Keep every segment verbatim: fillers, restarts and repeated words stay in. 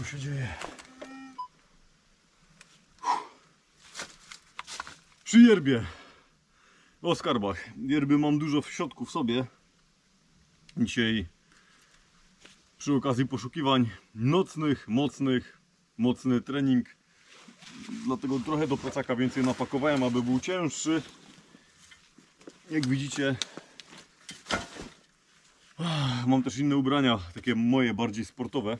tu się dzieje? Przy yerbie o skarbach. Yerby mam dużo w środku w sobie. Dzisiaj przy okazji poszukiwań nocnych, mocnych, mocny trening. Dlatego trochę do plecaka więcej napakowałem, aby był cięższy. Jak widzicie, mam też inne ubrania, takie moje bardziej sportowe.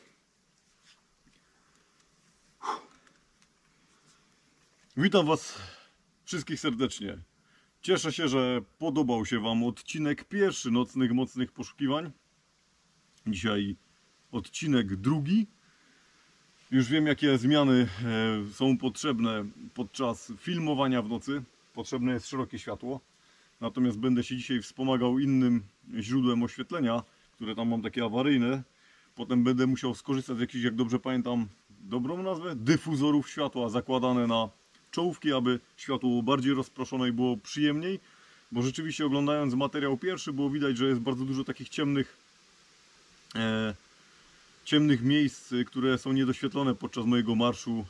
Witam Was wszystkich serdecznie. Cieszę się, że podobał się Wam odcinek pierwszy nocnych, mocnych poszukiwań. Dzisiaj odcinek drugi. Już wiem, jakie zmiany są potrzebne podczas filmowania w nocy. Potrzebne jest szerokie światło. Natomiast będę się dzisiaj wspomagał innym źródłem oświetlenia, które tam mam takie awaryjne. Potem będę musiał skorzystać z jakichś, jak dobrze pamiętam, dobrą nazwę, dyfuzorów światła zakładane na czołówki, aby światło było bardziej rozproszone i było przyjemniej. Bo rzeczywiście, oglądając materiał pierwszy, było widać, że jest bardzo dużo takich ciemnych e, ciemnych miejsc, które są niedoświetlone podczas mojego marszu.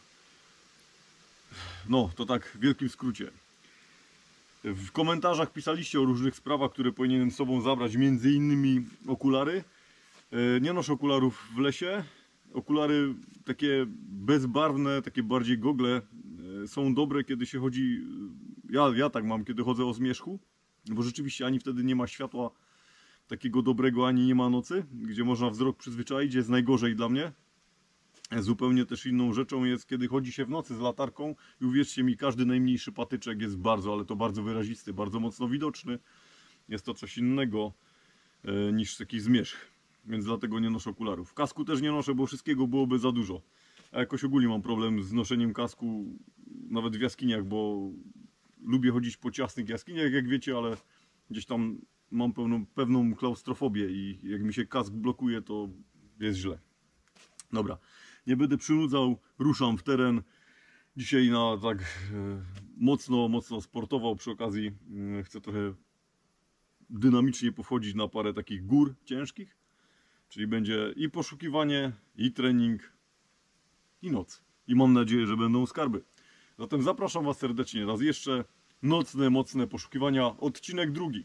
No, to tak w wielkim skrócie. W komentarzach pisaliście o różnych sprawach, które powinienem z sobą zabrać, między innymi okulary. Nie noszę okularów w lesie. Okulary takie bezbarwne, takie bardziej gogle są dobre, kiedy się chodzi, ja, ja tak mam, kiedy chodzę o zmierzchu, bo rzeczywiście ani wtedy nie ma światła takiego dobrego, ani nie ma nocy, gdzie można wzrok przyzwyczaić, jest najgorzej dla mnie. Zupełnie też inną rzeczą jest, kiedy chodzi się w nocy z latarką i uwierzcie mi, każdy najmniejszy patyczek jest bardzo, ale to bardzo wyrazisty, bardzo mocno widoczny. Jest to coś innego e, niż taki zmierzch, więc dlatego nie noszę okularów. Kasku też nie noszę, bo wszystkiego byłoby za dużo. A jakoś ogólnie mam problem z noszeniem kasku, nawet w jaskiniach, bo lubię chodzić po ciasnych jaskiniach, jak wiecie, ale gdzieś tam mam pewną, pewną klaustrofobię i jak mi się kask blokuje, to jest źle. Dobra. Nie będę przynudzał, ruszam w teren. Dzisiaj na tak e, mocno, mocno sportowo. Przy okazji e, chcę trochę dynamicznie powchodzić na parę takich gór ciężkich. Czyli będzie i poszukiwanie, i trening, i noc. I mam nadzieję, że będą skarby. Zatem zapraszam Was serdecznie. Raz jeszcze nocne, mocne poszukiwania. Odcinek drugi.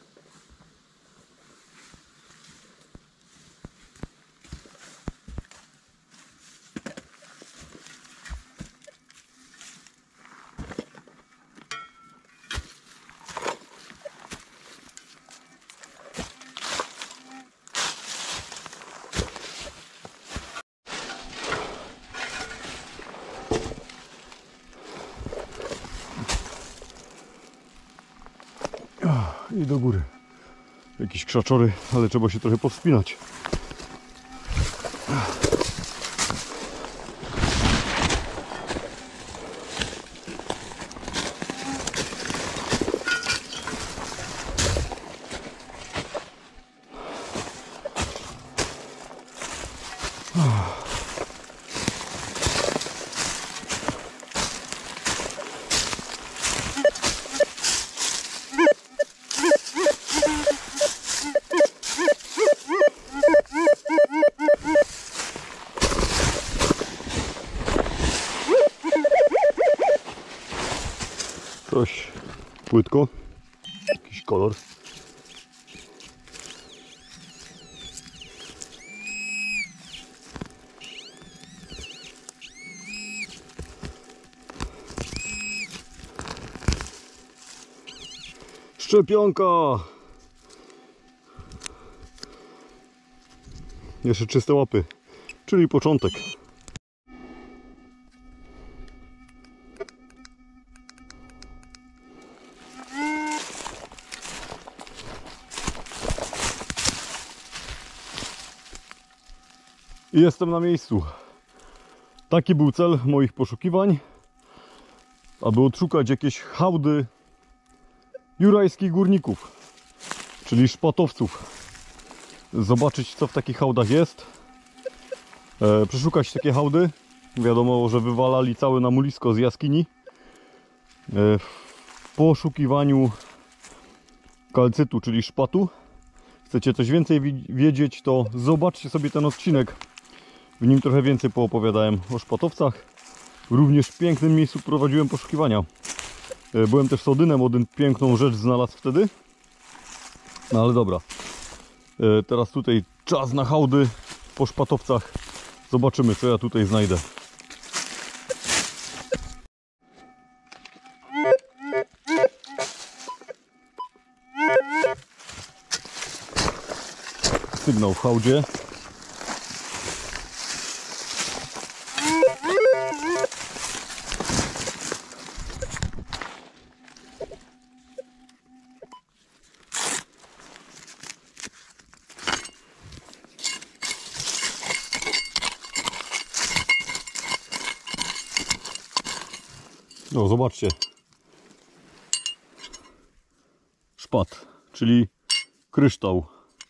I do góry. Jakieś krzaczory, ale trzeba się trochę powspinać. Coś płytko, jakiś kolor. Szczepionka! Jeszcze czyste łapy, czyli początek. I jestem na miejscu. Taki był cel moich poszukiwań, aby odszukać jakieś hałdy jurajskich górników, czyli szpatowców. Zobaczyć, co w takich hałdach jest. E, przeszukać takie hałdy. Wiadomo, że wywalali całe namulisko z jaskini. E, w poszukiwaniu kalcytu, czyli szpatu. Chcecie coś więcej wiedzieć, to zobaczcie sobie ten odcinek W nim trochę więcej poopowiadałem o szpatowcach. Również w pięknym miejscu prowadziłem poszukiwania. Byłem też z Odynem, Odyn piękną rzecz znalazł wtedy. No ale dobra. Teraz tutaj czas na hałdy po szpatowcach. Zobaczymy, co ja tutaj znajdę. Sygnał w hałdzie. No zobaczcie. Szpat, czyli kryształ.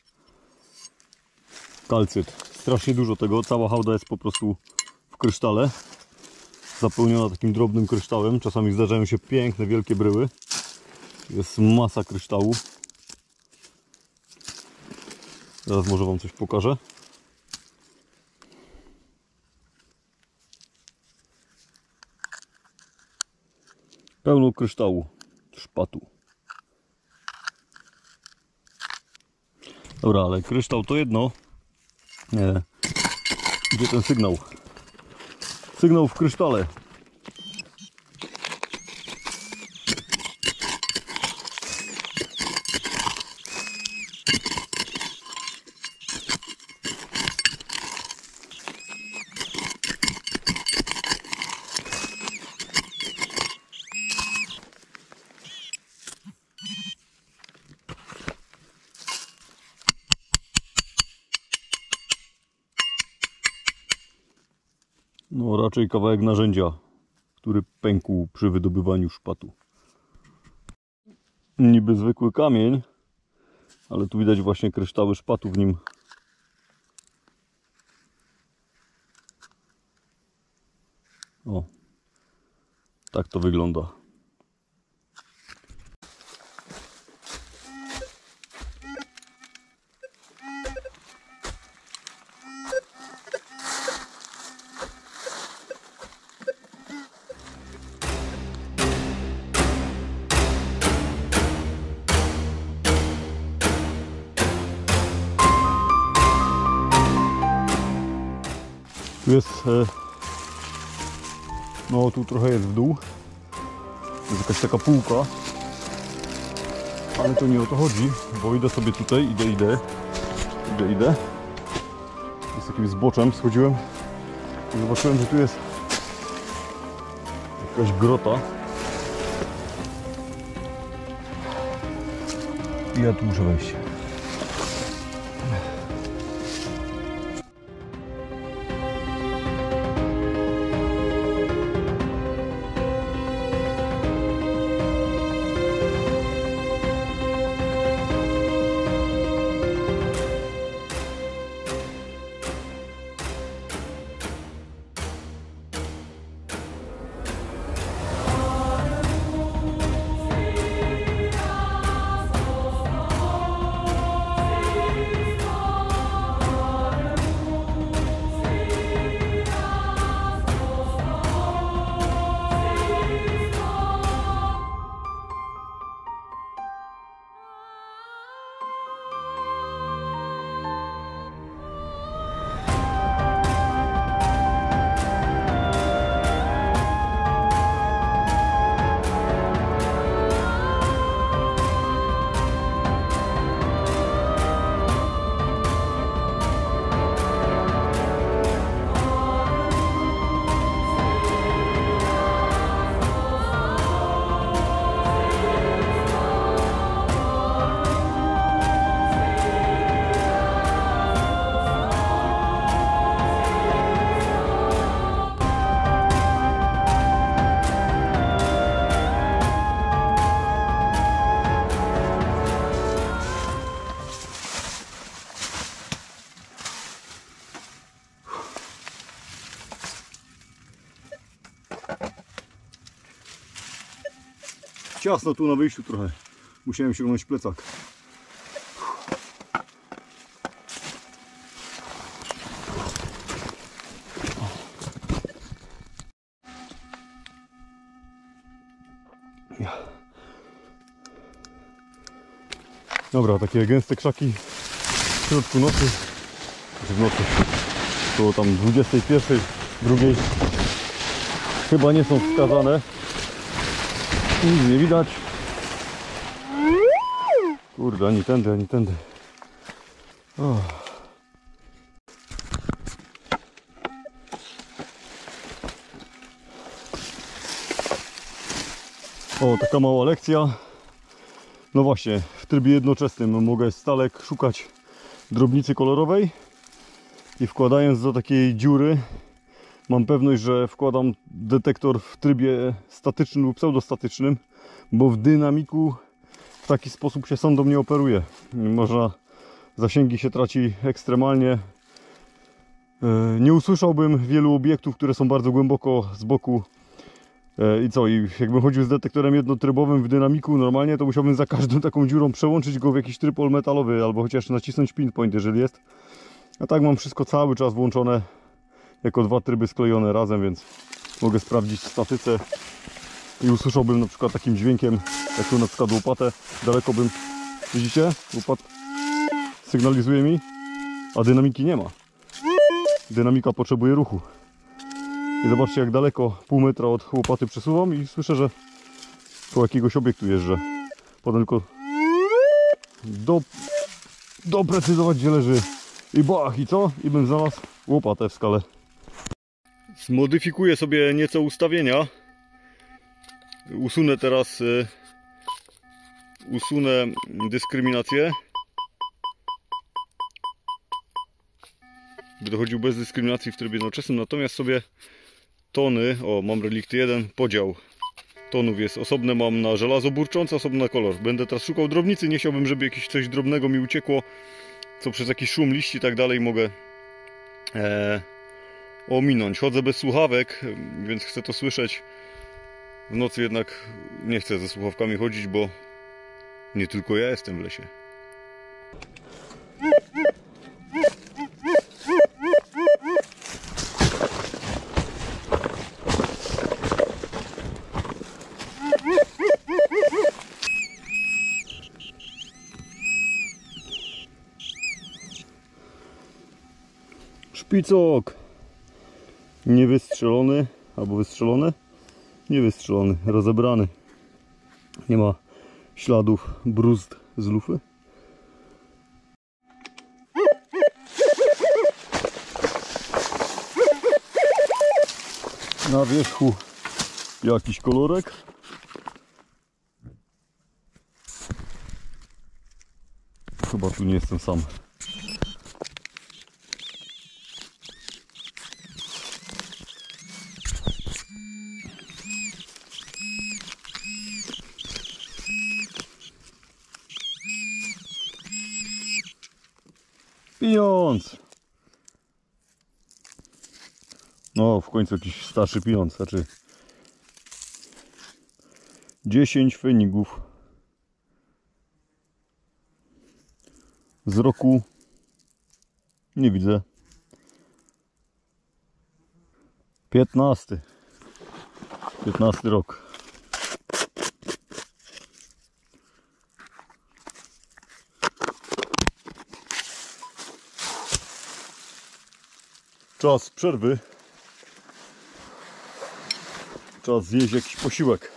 Kalcyt. Strasznie dużo tego. Cała hałda jest po prostu w krysztale. Zapełniona takim drobnym kryształem. Czasami zdarzają się piękne, wielkie bryły. Jest masa kryształu. Zaraz może wam coś pokażę. Pełno kryształu, szpatu. Dobra, ale kryształ to jedno. Nie. Gdzie ten sygnał? Sygnał w krysztale. No raczej kawałek narzędzia, który pękł przy wydobywaniu szpatu. Niby zwykły kamień, ale tu widać właśnie kryształy szpatu w nim. O, tak to wygląda. Tu jest, no tu trochę jest w dół, jest jakaś taka półka, ale to nie o to chodzi, bo idę sobie tutaj, idę, idę, idę, idę, z takim zboczem schodziłem i zobaczyłem, że tu jest jakaś grota i ja tu muszę wejść. Ciasno tu na wyjściu trochę. Musiałem sięgnąć plecak. Dobra, takie gęste krzaki w środku nocy, czy w nocy, to tam dwudziestej pierwszej, drugiej chyba nie są wskazane. Nic nie widać. Kurde, ani tędy, ani tędy. O. O, taka mała lekcja. No właśnie, w trybie jednoczesnym mogę stale szukać drobnicy kolorowej i wkładając do takiej dziury mam pewność, że wkładam detektor w trybie statycznym lub pseudostatycznym, bo w dynamiku w taki sposób się sondą nie operuje. Można, zasięgi się traci ekstremalnie. Nie usłyszałbym wielu obiektów, które są bardzo głęboko z boku. I co? I jakbym chodził z detektorem jednotrybowym w dynamiku normalnie, to musiałbym za każdą taką dziurą przełączyć go w jakiś tryb all-metalowy, albo chociaż nacisnąć pinpoint, jeżeli jest. A tak mam wszystko cały czas włączone jako dwa tryby sklejone razem, więc mogę sprawdzić w statyce i usłyszałbym na przykład takim dźwiękiem, jak tu na przykład łopatę, daleko bym, widzicie? Łopat sygnalizuje mi, a dynamiki nie ma. Dynamika potrzebuje ruchu. I zobaczcie, jak daleko, pół metra od łopaty przesuwam i słyszę, że koło jakiegoś obiektu jeżdżę. Potem tylko do, doprecyzować, gdzie leży i bach, i co? I bym znalazł łopatę w skale. Zmodyfikuję sobie nieco ustawienia. Usunę teraz y, usunę dyskryminację. Będę chodził bez dyskryminacji w trybie jednoczesnym, natomiast sobie tony, o mam relikty jeden, podział tonów jest osobne, mam na żelazo burczące, osobne na kolor. Będę teraz szukał drobnicy, nie chciałbym, żeby jakieś coś drobnego mi uciekło, co przez jakiś szum liści i tak dalej mogę e, ominąć. Chodzę bez słuchawek, więc chcę to słyszeć. W nocy jednak nie chcę ze słuchawkami chodzić, bo nie tylko ja jestem w lesie. Szpicok niewystrzelony, albo wystrzelony, niewystrzelony, rozebrany. Nie ma śladów bruzd z lufy. Na wierzchu jakiś kolorek. Chyba tu nie jestem sam. Pieniądz! No, w końcu jakiś starszy pieniądz, znaczy dziesięć fenigów z roku, nie widzę, piętnasty piętnasty rok. Czas przerwy. Czas zjeść jakiś posiłek.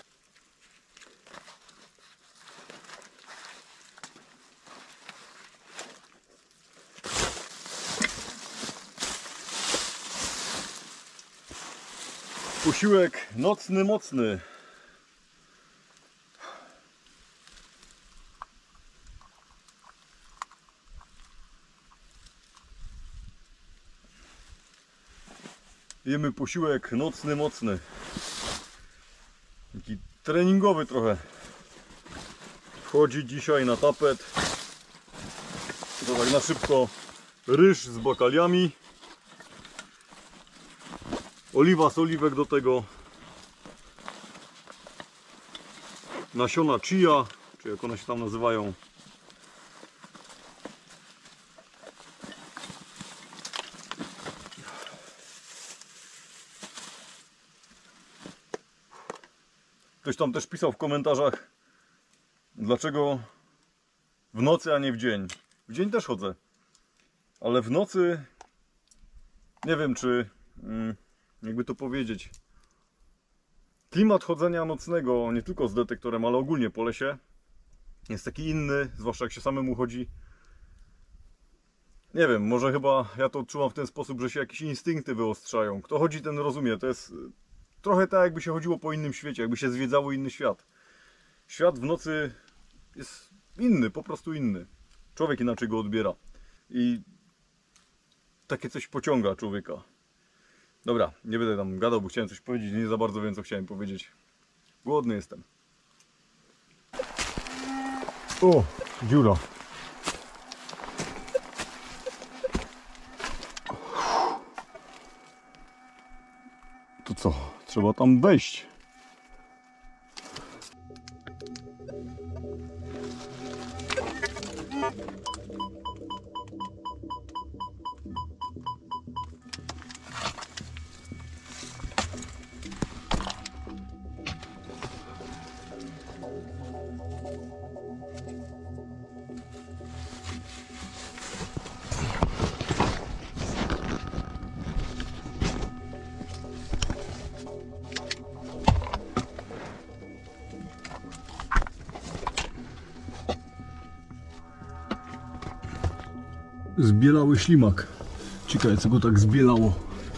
Posiłek nocny, mocny. Jemy posiłek nocny, mocny. Taki treningowy trochę. Wchodzi dzisiaj na tapet. To tak na szybko ryż z bakaliami. Oliwa z oliwek do tego. Nasiona chia, czy jak one się tam nazywają. Ktoś tam też pisał w komentarzach, dlaczego w nocy, a nie w dzień. W dzień też chodzę, ale w nocy nie wiem, czy mm, jakby to powiedzieć, klimat chodzenia nocnego, nie tylko z detektorem, ale ogólnie po lesie jest taki inny, zwłaszcza jak się samemu chodzi. Nie wiem, może chyba ja to odczuwam w ten sposób, że się jakieś instynkty wyostrzają. Kto chodzi, ten rozumie. To jest trochę tak, jakby się chodziło po innym świecie, jakby się zwiedzało inny świat. Świat w nocy jest inny, po prostu inny. Człowiek inaczej go odbiera. I takie coś pociąga człowieka. Dobra, nie będę tam gadał, bo chciałem coś powiedzieć, nie za bardzo wiem, co chciałem powiedzieć. Głodny jestem. O, dziura. To co? Trzeba tam wejść. Zbielały ślimak. Ciekawe, co go tak zbielało.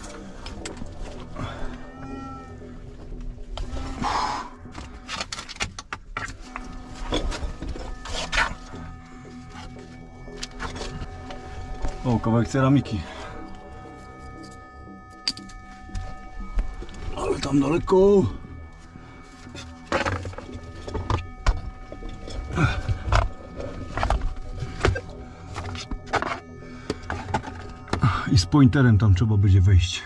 O, kawałek ceramiki. Ale tam daleko. I z pointerem tam trzeba będzie wejść.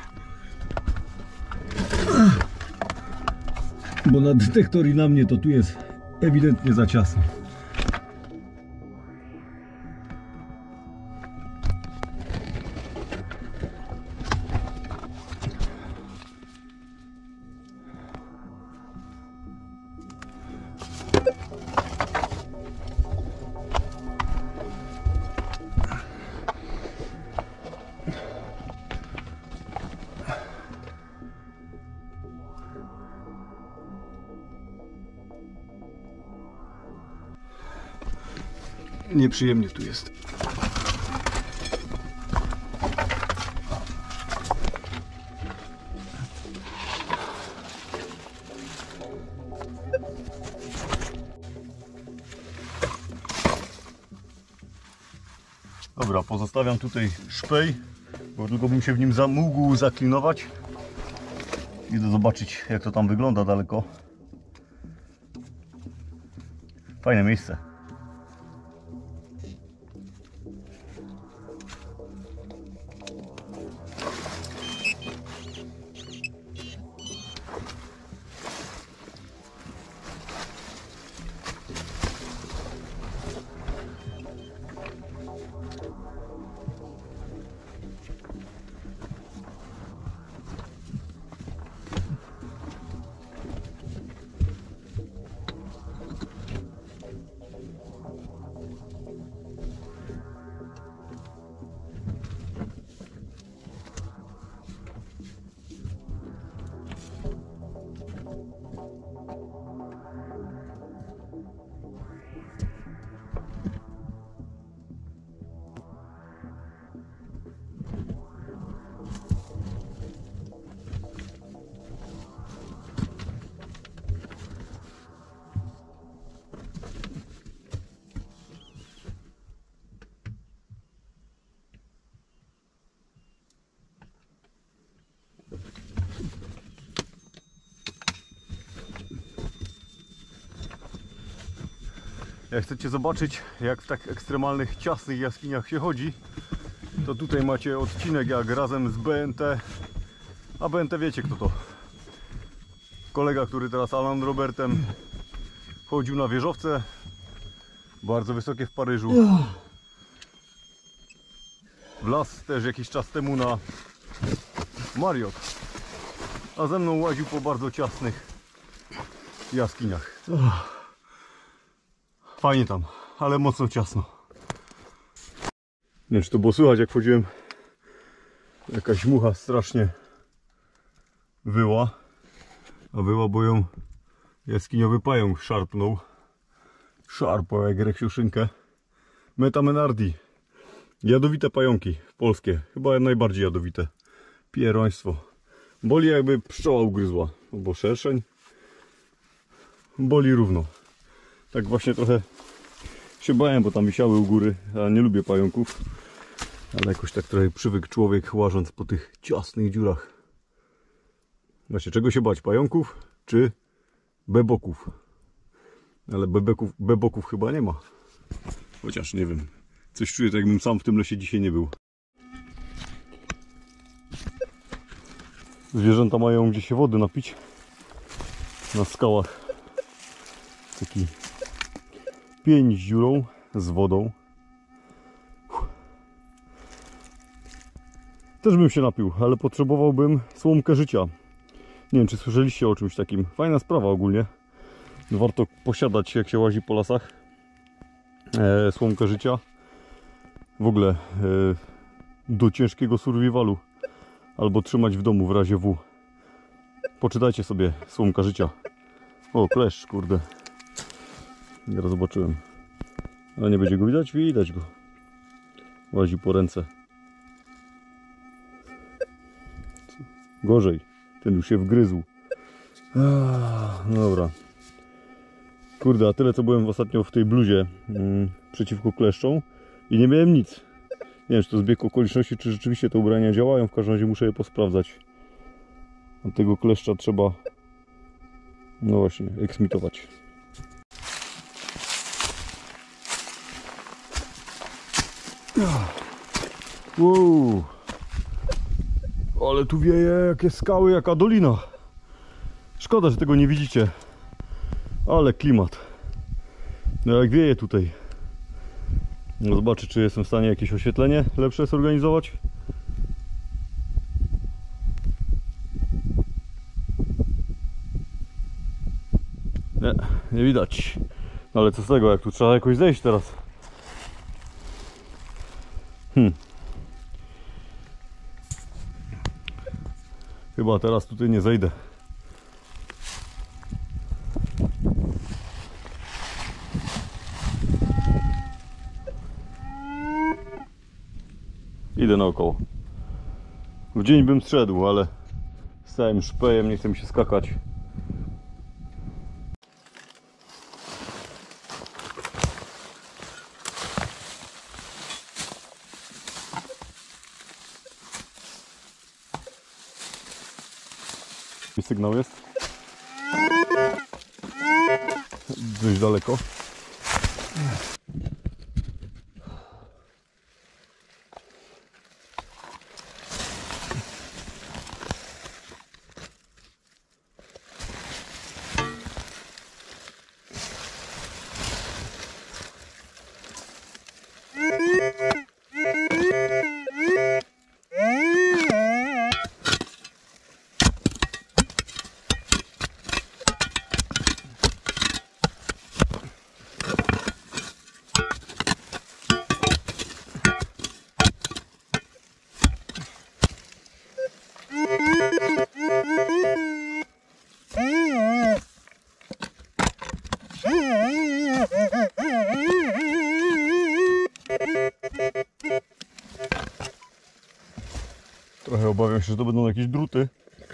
Bo na detektor i na mnie to tu jest ewidentnie za ciasno. Nieprzyjemnie tu jest. Dobra, pozostawiam tutaj szpej, bo tylko bym się w nim mógł zaklinować. Idę zobaczyć, jak to tam wygląda daleko. Fajne miejsce. Jak chcecie zobaczyć, jak w tak ekstremalnych, ciasnych jaskiniach się chodzi, to tutaj macie odcinek, jak razem z B N T, a B N T wiecie kto to. Kolega, który teraz Alan Robertem chodził na wieżowce, bardzo wysokie w Paryżu. Wlazł też jakiś czas temu na Mariot, a ze mną łaził po bardzo ciasnych jaskiniach. Fajnie tam, ale mocno ciasno. Nie wiem, czy to było słychać, jak wchodziłem. Jakaś mucha strasznie wyła. A wyła, bo ją jaskiniowy pająk szarpnął. Szarpał jak reksiuszynkę. Metamenardi. Jadowite pająki polskie. Chyba najbardziej jadowite. Pieroństwo. Boli, jakby pszczoła ugryzła. Albo szerszeń. Boli równo. Tak właśnie trochę się bałem, bo tam wisiały u góry. Ja nie lubię pająków. Ale jakoś tak trochę przywykł człowiek, łażąc po tych ciasnych dziurach. Właśnie, czego się bać? Pająków czy beboków? Ale bebeków, beboków chyba nie ma. Chociaż nie wiem. Coś czuję, tak jakbym sam w tym lesie dzisiaj nie był. Zwierzęta mają gdzie się wody napić. Na skałach. Taki pień z dziurą, z wodą. Też bym się napił, ale potrzebowałbym słomkę życia. Nie wiem, czy słyszeliście o czymś takim. Fajna sprawa ogólnie. Warto posiadać, jak się łazi po lasach, e, słomkę życia. W ogóle e, do ciężkiego survivalu. Albo trzymać w domu w razie W. Poczytajcie sobie słomka życia. O, kleszcz, kurde. Teraz zobaczyłem. Ale nie będzie go widać? Widać go. Łazi po ręce. Gorzej. Ten już się wgryzł. Ah, dobra. Kurde, a tyle co byłem ostatnio w tej bluzie mm, przeciwko kleszczom i nie miałem nic. Nie wiem, czy to zbieg okoliczności, czy rzeczywiście te ubrania działają. W każdym razie muszę je posprawdzać. A tego kleszcza trzeba, no właśnie, eksmitować. Wow. Ale tu wieje, jakie skały, jaka dolina. Szkoda, że tego nie widzicie. Ale klimat. No jak wieje tutaj. No zobaczę, czy jestem w stanie jakieś oświetlenie lepsze zorganizować. Nie, nie widać. No ale co z tego, jak tu trzeba jakoś zejść teraz. Hmm. Chyba teraz tutaj nie zejdę. Idę naokoło. W dzień bym zszedł, ale z całym szpejem nie chce mi się skakać. Sygnał jest dość daleko. Trochę obawiam się, że to będą jakieś druty.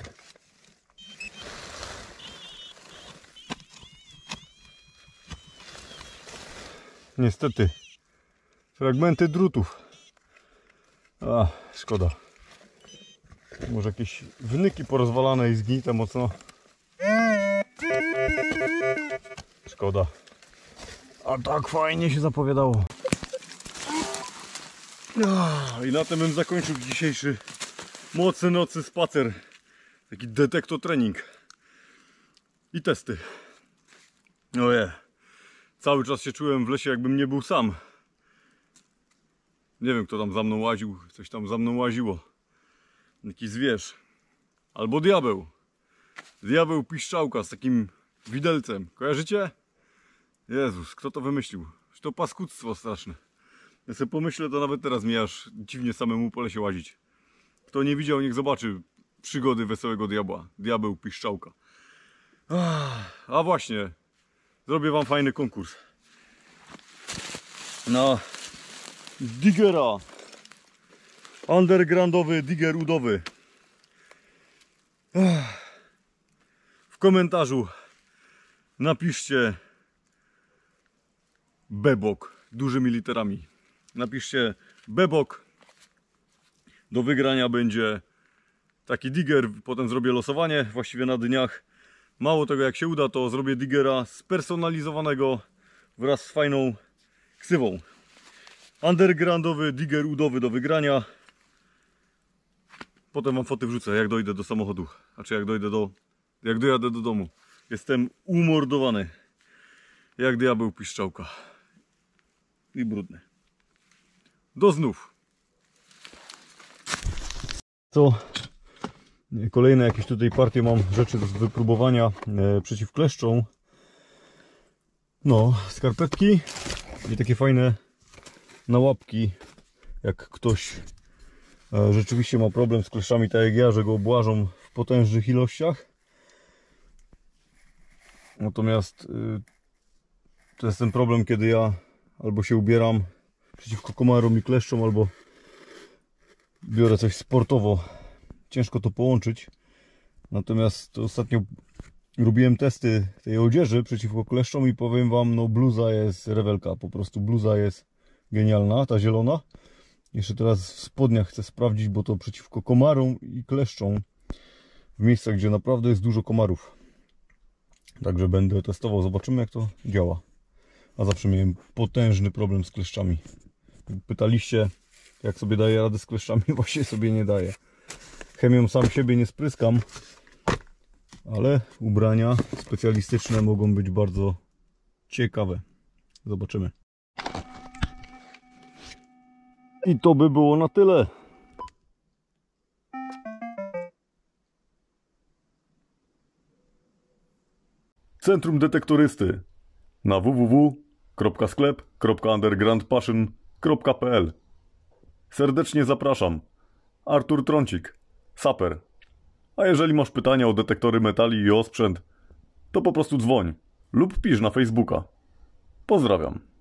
Niestety. Fragmenty drutów. A, szkoda. Może jakieś wnyki porozwalane i zgnite mocno. Szkoda. A tak fajnie się zapowiadało. I na tym bym zakończył dzisiejszy mocny nocny spacer. Taki detektor trening. I testy. Oje. Cały czas się czułem w lesie, jakbym nie był sam. Nie wiem, kto tam za mną łaził. Coś tam za mną łaziło. Jakiś zwierz. Albo diabeł. Diabeł piszczałka z takim widelcem. Kojarzycie? Jezus, kto to wymyślił? To paskudztwo straszne. Ja sobie pomyślę, to nawet teraz mi aż dziwnie samemu po lesie łazić. Kto nie widział, niech zobaczy przygody Wesołego Diabła. Diabeł Piszczałka. A właśnie, zrobię wam fajny konkurs. No, Diggera. Undergroundowy digger udowy. W komentarzu napiszcie Bebok dużymi literami. Napiszcie Bebok. Do wygrania będzie taki digger. Potem zrobię losowanie właściwie na dniach. Mało tego, jak się uda, to zrobię diggera spersonalizowanego wraz z fajną ksywą. Undergroundowy digger udowy do wygrania. Potem wam foty wrzucę, jak dojdę do samochodu. Znaczy jak dojdę do... jak dojadę do domu. Jestem umordowany. Jak diabeł Piszczałka. I brudny. Do znów. Co? Kolejne jakieś tutaj partie mam rzeczy do wypróbowania e, przeciw kleszczom. No, skarpetki i takie fajne nałapki. Jak ktoś e, rzeczywiście ma problem z kleszczami, tak jak ja, że go obłażą w potężnych ilościach. Natomiast y, to jest ten problem, kiedy ja albo się ubieram przeciwko komarom i kleszczom, albo biorę coś sportowo. Ciężko to połączyć. Natomiast ostatnio robiłem testy tej odzieży przeciwko kleszczom i powiem wam, no bluza jest rewelka. Po prostu bluza jest genialna, ta zielona. Jeszcze teraz w spodniach chcę sprawdzić, bo to przeciwko komarom i kleszczom w miejscach, gdzie naprawdę jest dużo komarów. Także będę testował, zobaczymy jak to działa. A zawsze miałem potężny problem z kleszczami. Pytaliście, jak sobie daję radę z kleszczami? Właśnie sobie nie daję. Chemią sam siebie nie spryskam, ale ubrania specjalistyczne mogą być bardzo ciekawe. Zobaczymy. I to by było na tyle. Centrum Detektorysty na w w w kropka sklep kropka underground passion kropka p l. Serdecznie zapraszam. Artur Trącik, saper. A jeżeli masz pytania o detektory metali i o sprzęt, to po prostu dzwoń lub pisz na Facebooka. Pozdrawiam.